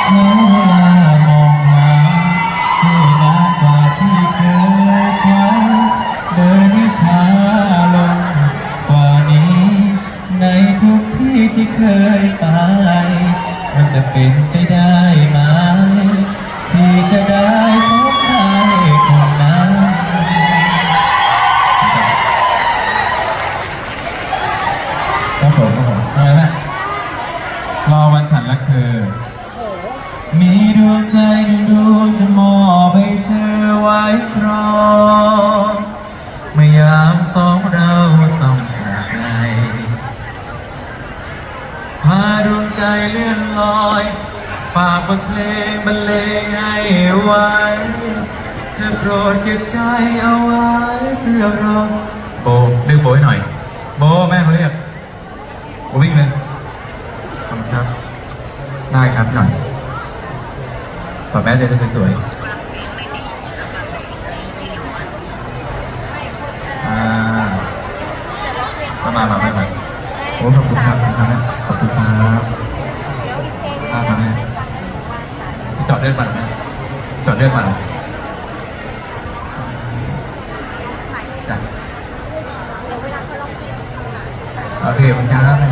ใช้เวลามองหาให้นานกว่าที่เคยใช้เดินให้ช้าลงกว่านี้ในทุกที่ที่เคยไปมันจะเป็นไปได้ไหมที่จะได้พบใครคนนั้นครับผมอะไรนะรอวันฉันรักเธอมีดวงใจหนึ่งดวงจะมอบให้เธอไว้ครองเมื่อยามสองเราต้องจากไกลพาดวงใจเลื่อนลอยฝากบทเพลงบรรเลงให้ไว้เธอโปรดเก็บใจเอาไว้เพื่อรอโบดึงโบให้หน่อยโบแม่เขาเรียกโบวิ่งเลยขอบคุณครับได้ครับหน่อยถอดแมสเลยสวยๆมาโอ้ขอบคุณครับนะขอบคุณครับมาแม่จอดเลือดมาไหมจอดเลือดมาจ้ะโอเคมันช้าแล้วนะ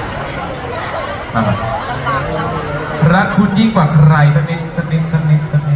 มารักคุณยิ่งกว่าใครสักนิด